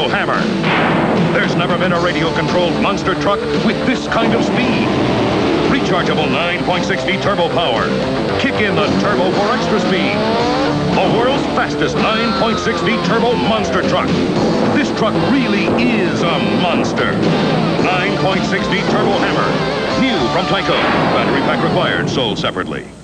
Turbo Hammer. There's never been a radio-controlled monster truck with this kind of speed. Rechargeable 9.6V turbo power. Kick in the turbo for extra speed. The world's fastest 9.6V turbo monster truck. This truck really is a monster. 9.6V turbo hammer. New from Tyco. Battery pack required. Sold separately.